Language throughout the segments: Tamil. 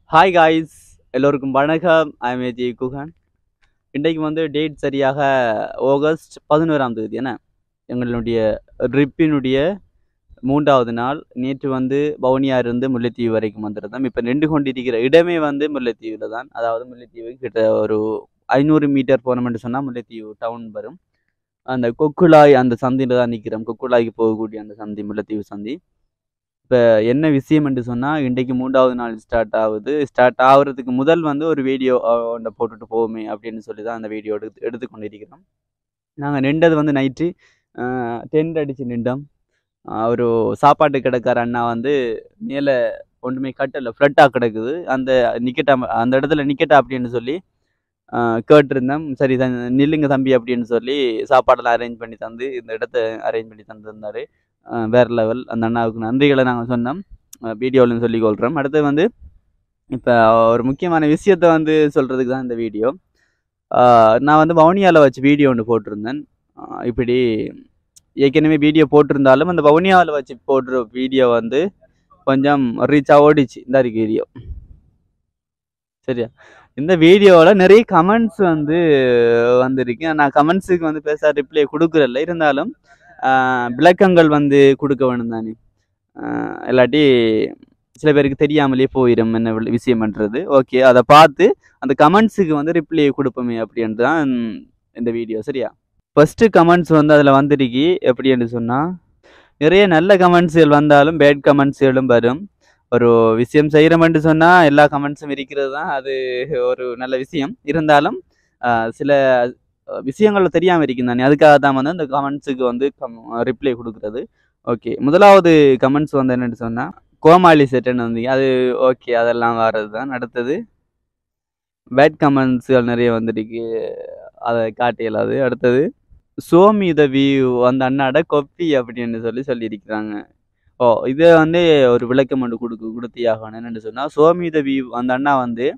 ஹாய் காய்ஸ், எல்லோருக்கும் வணக்கம். I am AG Guhan. இன்றைக்கு வந்து டேட் சரியாக ஆகஸ்ட் 11ஆம் தேதி என்ன எங்களுடைய ட்ரிப்பினுடைய 3வது நாள். நேற்று வந்து வவுனியா இருந்து முல்லைத்தீவு வரைக்கும் வந்திருந்தோம். இப்போ நின்று கொண்டிருக்கிற இடமே வந்து முல்லைத்தீவில் தான். அதாவது முல்லைத்தீவு கிட்ட ஒரு 500 மீட்டர் போனோம்னு சொன்னால் முல்லைத்தீவு டவுன் வரும். அந்த கொக்குழாய் அந்த சந்தியில் தான் நிற்கிறோம். கொக்குழாய்க்கு போகக்கூடிய அந்த சந்தி முல்லைத்தீவு சந்தி. இப்போ என்ன விஷயம் என்று சொன்னால், இன்றைக்கு 3வது நாள் ஸ்டார்ட் ஆகுது. ஸ்டார்ட் ஆகுறதுக்கு முதல் வந்து ஒரு வீடியோ ஒன்றை போட்டுட்டு போவோமே அப்படின்னு சொல்லி தான் அந்த வீடியோ எடுத்து இருக்கிறோம். நாங்கள் நின்றது வந்து நைட்டு டென்ட் அடித்து நின்றோம். ஒரு சாப்பாட்டு கடைக்கார அண்ணா வந்து மேலே ஒன்றுமே கட்டலை, ஃப்ளட்டாக கிடக்குது. அந்த இடத்துல நிக்கட்டா அப்படின்னு சொல்லி கேட்டிருந்தோம். சரி நில்லுங்க தம்பி அப்படின்னு சொல்லி சாப்பாடெல்லாம் அரேஞ்ச் பண்ணி தந்து இந்த இடத்த அரேஞ்ச் பண்ணி தந்திருந்தாரு. வேறு லெவல். அந்த அண்ணாவுக்கு நன்றிகளை நாங்கள் சொன்னோம், வீடியோவில்னு சொல்லி கொள்கிறோம். அடுத்து வந்து இப்போ ஒரு முக்கியமான விஷயத்தை வந்து சொல்கிறதுக்கு தான் இந்த வீடியோ. நான் வந்து வவுனியாவில் வச்சு வீடியோ ஒன்று போட்டிருந்தேன். இப்படி ஏற்கனவே வீடியோ போட்டிருந்தாலும் அந்த வவுனியாவில் வச்சு போடுற வீடியோ வந்து கொஞ்சம் ரீச்சாக ஓடிச்சு. இந்த இருக்கு வீடியோ, சரியா? இந்த வீடியோவில் நிறைய கமெண்ட்ஸ் வந்து வந்திருக்கு. நான் கமெண்ட்ஸுக்கு வந்து பேச ரிப்ளை கொடுக்குறதில்ல, இருந்தாலும் விளக்கங்கள் வந்து கொடுக்க வேணும் தானே. இல்லாட்டி சில பேருக்கு தெரியாமலே போயிடும் என்ன விஷயம்ன்றது. ஓகே, அதை பார்த்து அந்த கமெண்ட்ஸுக்கு வந்து ரிப்ளை கொடுப்போமே அப்படின்ட்டு தான் இந்த வீடியோ, சரியா? ஃபஸ்ட்டு கமெண்ட்ஸ் வந்து அதில் வந்துருக்கு. எப்படின்னு சொன்னால், நிறைய நல்ல கமெண்ட்ஸுகள் வந்தாலும் பேட் கமெண்ட்ஸுகளும் வரும். ஒரு விஷயம் செய்கிறோம்னு சொன்னால் எல்லா கமெண்ட்ஸும் இருக்கிறது தான், அது ஒரு நல்ல விஷயம். இருந்தாலும் சில விஷயங்கள் தெரியாமல் இருக்கும் தானே, அதுக்காக தான் வந்து அந்த கமெண்ட்ஸுக்கு வந்து ரிப்ளை கொடுக்குறது. ஓகே, முதலாவது கமெண்ட்ஸ் வந்து என்னென்னு சொன்னால், கோமாளி செட்டுன்னு வந்தீங்க, அது ஓகே, அதெல்லாம் வர்றது தான். அடுத்தது பேட் கமெண்ட்ஸுகள் நிறைய வந்துருக்கு, அதை காட்ட இயலாது. அடுத்தது சோமி த வியூ அந்த அண்ணாட கொப்பி அப்படின்னு சொல்லியிருக்கிறாங்க. இதை வந்து ஒரு விளக்கம் ஒன்று கொடுத்தியாகணும். என்னென்னு சொன்னால், சோமி த வியூ அந்த அண்ணா வந்து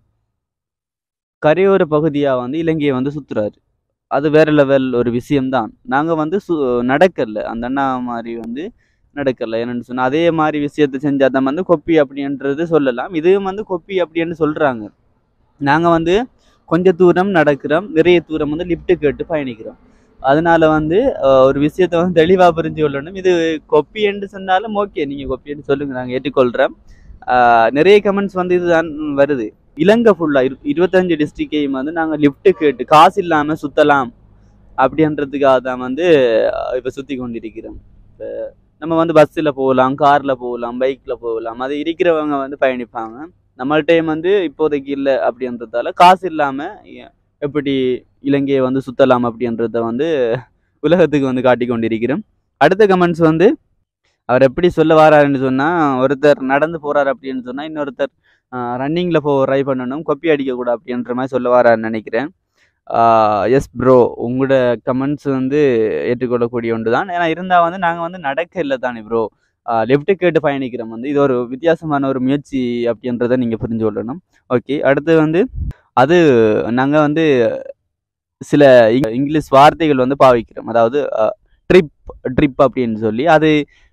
கரையோர பகுதியாக வந்து இலங்கையை வந்து சுற்றுறாரு. அது வேறு லெவல் ஒரு விஷயம்தான். நாங்கள் வந்து நடக்கலை, அந்த அண்ணா மாதிரி வந்து நடக்கலை. என்னென்னு சொன்னால், அதே மாதிரி விஷயத்தை செஞ்சால் தான் வந்து கொப்பி அப்படின்றது சொல்லலாம். இதுவும் வந்து கொப்பி அப்படின்னு சொல்கிறாங்க. நாங்கள் வந்து கொஞ்சம் தூரம் நடக்கிறோம், நிறைய தூரம் வந்து லிஃப்ட்டு கேட்டு பயணிக்கிறோம். அதனால வந்து ஒரு விஷயத்தை வந்து தெளிவாக புரிஞ்சு கொள்ளணும். இது கொப்பி என்று சொன்னாலும் ஓகே, நீங்கள் கொப்பி என்று சொல்லுங்கள், நாங்கள் ஏற்றுக்கொள்கிறோம். நிறைய கமெண்ட்ஸ் வந்து இதுதான் வருது. இலங்கை ஃபுல்லாக 25 டிஸ்ட்ரிக்டையும் வந்து நாங்கள் லிஃப்ட்டு கேட்டு காசு இல்லாமல் சுற்றலாம் அப்படின்றதுக்காக தான் வந்து இப்போ சுற்றி கொண்டிருக்கிறோம். இப்போ நம்ம வந்து பஸ்ஸில் போகலாம், காரில் போகலாம், பைக்கில் போகலாம். அது இருக்கிறவங்க வந்து பயணிப்பாங்க. நம்மள்டையும் வந்து இப்போதைக்கு இல்லை அப்படின்றதால காசு இல்லாமல் எப்படி இலங்கையை வந்து சுற்றலாம் அப்படின்றத வந்து உலகத்துக்கு வந்து காட்டி கொண்டிருக்கிறோம். அடுத்த கமெண்ட்ஸ் வந்து, அவர் எப்படி சொல்ல வராருன்னு சொன்னால், ஒருத்தர் நடந்து போகிறார் அப்படின்னு சொன்னால் இன்னொருத்தர் ரன்னிங்கில் ட்ரை பண்ணணும், கொப்பி அடிக்கக்கூடாது அப்படின்ற மாதிரி சொல்ல வராருன்னு நினைக்கிறேன். எஸ் ப்ரோ, உங்களோட கமெண்ட்ஸ் வந்து ஏற்றுக்கொள்ளக்கூடிய ஒன்று தான். ஏன்னா இருந்தால் வந்து நாங்கள் வந்து நடக்க இல்லை தானே ப்ரோ, லெஃப்ட்டு கேட்டு பயணிக்கிறோம். வந்து இது ஒரு வித்தியாசமான ஒரு முயற்சி அப்படின்றத நீங்கள் புரிஞ்சு கொள்ளணும். ஓகே, அடுத்து வந்து அது நாங்கள் வந்து சில இங்கிலீஷ் வார்த்தைகள் வந்து பாவிக்கிறோம். அதாவது ட்ரிப் அப்படின்னு சொல்லி, அது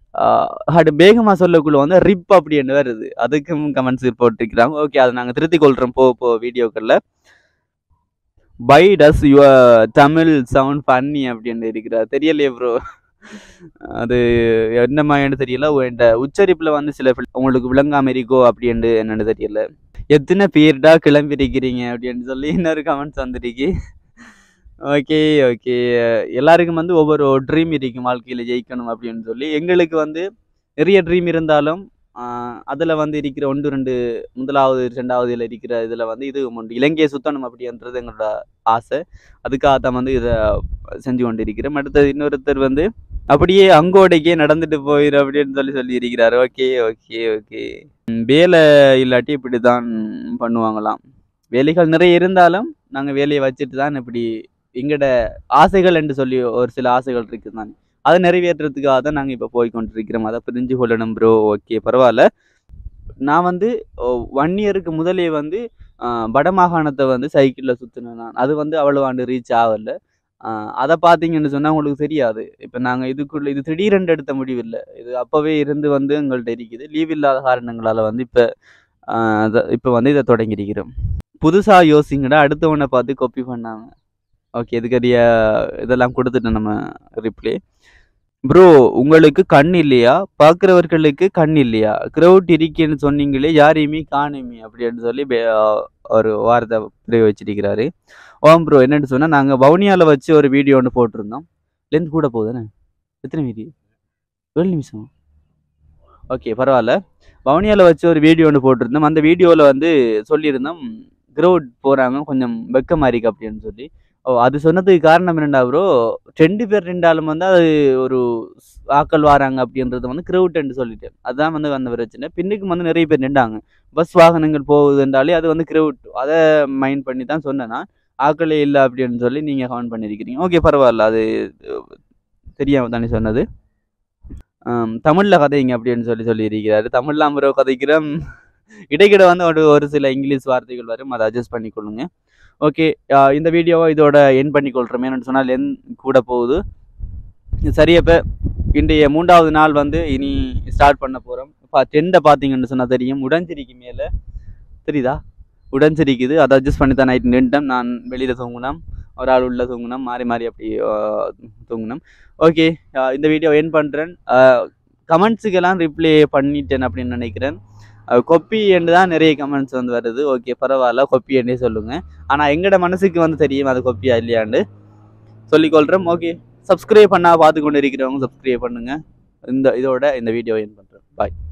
வேகமாக சொல்லக்குள்ள வந்து ரிப் அப்படின்னு வருது. அதுக்கும் கமெண்ட்ஸ் போட்டிருக்கிறாங்க. ஓகே, அதை நாங்கள் திருத்திக் கொள்கிறோம் போ வீடியோக்களில். Why does your Tamil sound funny அப்படின்னு இருக்கிறார். தெரியலையே ப்ரோ, அது என்ன மாதிரின்னு தெரியல. இந்த உச்சரிப்பில் வந்து சில உங்களுக்கு விளங்காம இருக்கோ அப்படின்னு என்னன்னு தெரியல. எத்தனை பேர்டா கிளம்பிருக்கிறீங்க அப்படின்னு சொல்லி இன்னொரு கமெண்ட்ஸ் வந்துருக்கு. ஓகே ஓகே, எல்லாருக்கும் வந்து ஒவ்வொரு ட்ரீம் இருக்கும் வாழ்க்கையில் ஜெயிக்கணும் அப்படின்னு சொல்லி. எங்களுக்கு வந்து நிறைய ட்ரீம் இருந்தாலும் அதில் வந்து இருக்கிற 1-2 முதலாவது 2வது இருக்கிற இதில் வந்து இது ஒன்று, இலங்கையை சுற்றணும் அப்படின்றது எங்களோட ஆசை. அதுக்காக தான் வந்து இதை செஞ்சு கொண்டு இருக்கிறோம். அடுத்தது இன்னொருத்தர் வந்து அப்படியே அங்கோடைக்கே நடந்துட்டு போயிடும் அப்படின்னு சொல்லியிருக்கிறார். ஓகே ஓகே ஓகே, வேலை இல்லாட்டி இப்படி தான் பண்ணுவாங்களாம். வேலைகள் நிறைய இருந்தாலும் நாங்கள் வேலையை வச்சுட்டு தான் இப்படி எங்களோட ஆசைகள் என்று சொல்லி ஒரு சில ஆசைகள் இருக்குது தானே, அதை நிறைவேற்றுறதுக்காக தான் நாங்கள் இப்போ போய் கொண்டிருக்கிறோம். அதை புரிஞ்சு கொள்ளணும் ப்ரோ. ஓகே, பரவாயில்ல. நான் வந்து 1 இயருக்கு முதலே வந்து வடமாகாணத்தை வந்து சைக்கிளில் சுற்றினேன் நான். அது வந்து அவ்வளோ ஆண்டு ரீச் ஆகலை. அதை பார்த்தீங்கன்னு சொன்னால் உங்களுக்கு தெரியாது. இப்போ நாங்கள் இது திடீரென்று எடுத்த முடிவு இல்லை. இது அப்போவே இருந்து வந்து எங்கள்கிட்ட இருக்குது. லீவ் இல்லாத காரணங்களால் வந்து இப்போ இப்போ வந்து இதை தொடங்கியிருக்கிறோம். புதுசாக யோசிங்கடா, அடுத்தவனை பார்த்து காப்பி பண்ணாங்க. ஓகே, இதுக்கரிய இதெல்லாம் கொடுத்துட்டேன் நம்ம ரிப்ளை. ப்ரோ, உங்களுக்கு கண் இல்லையா? பார்க்குறவர்களுக்கு கண் இல்லையா? க்ரௌட் இருக்கேன்னு சொன்னீங்களே, யாரையுமே காணுமே அப்படின்னு சொல்லி ஒரு வார்த்தை பிரயோகிச்சிருக்கிறாரு. ஓம் ப்ரோ, என்னென்னு சொன்னால், நாங்கள் வவுனியாவில் வச்சு ஒரு வீடியோ ஒன்று போட்டிருந்தோம். லென்த் கூட போகுதுண்ணே. எத்தனை வீடியோ? 7 நிமிஷம். ஓகே, பரவாயில்ல. வவுனியாவில் வச்சு ஒரு வீடியோ ஒன்று போட்டிருந்தோம். அந்த வீடியோவில் வந்து சொல்லியிருந்தோம், க்ரௌட் போகிறாங்க, கொஞ்சம் வெக்கமாக இருக்கு அப்படின்னு சொல்லி. அது சொன்னதுக்கு காரணம் என்னென்னா ப்ரோ, 2 பேர் நின்றாலும் வந்து அது ஒரு ஆக்கள் வராங்க அப்படின்றது வந்து க்ரௌட்ன்னு சொல்லிட்டேன். அதுதான் வந்து அந்த பிரச்சனை. பின்னுக்கு வந்து நிறைய பேர் நின்றாங்க. பஸ் வாகனங்கள் போகுதுன்றாலே அது வந்து க்ரௌட். அதை மைண்ட் பண்ணி தான் சொன்னேன்னா, ஆக்களே இல்லை அப்படின்னு சொல்லி நீங்கள் கமெண்ட் பண்ணியிருக்கிறீங்க. ஓகே, பரவாயில்ல. அது தெரியாமல் தானே சொன்னது. தமிழில் கதைங்க அப்படின்னு சொல்லியிருக்கிறாரு. தமிழ்லாம் ப்ரோ கதைக்கிறோம். இடைக்கிட வந்து ஒரு சில இங்கிலீஷ் வார்த்தைகள் வரும், அதை அட்ஜஸ்ட் பண்ணிக்கொள்ளுங்க. ஓகே, இந்த வீடியோவை இதோட என் பண்ணிக்கொள்கிறோம். ஏன்னு சொன்னால் கூட போகுது. சரி, அப்போ இன்றைய 3வது நாள் வந்து இனி ஸ்டார்ட் பண்ண போகிறோம். டெண்டை பார்த்தீங்கன்னு சொன்னால் தெரியும், உடஞ்சிரிக்கு மேலே தெரியுதா, உடஞ்சிரிக்குது. அதை அட்ஜஸ்ட் பண்ணி தான் நைட் நின்றுட்டேன். நான் வெளியில் தூங்கினோம், ஒரு ஆள் உள்ளே தூங்கினோம், மாறி மாறி அப்படி தூங்கினோம். ஓகே, இந்த வீடியோ என் பண்ணுறேன். கமெண்ட்ஸுக்கெல்லாம் ரிப்ளை பண்ணிட்டேன் அப்படின்னு நினைக்கிறேன். கொப்பி என்று தான் நிறைய கமெண்ட்ஸ் வந்து வருது. ஓகே, பரவாயில்ல, கொப்பி என்றே சொல்லுங்கள். ஆனால் எங்களோட மனசுக்கு வந்து தெரியும் அது கொப்பியா இல்லையாண்டு சொல்லிக்கொள்கிறோம். ஓகே, சப்ஸ்கிரைப் பண்ணால் பார்த்து கொண்டு இருக்கிறவங்க சப்ஸ்கிரைப் பண்ணுங்கள். இதோட இந்த வீடியோ என் பண்ணுறேன். பாய்.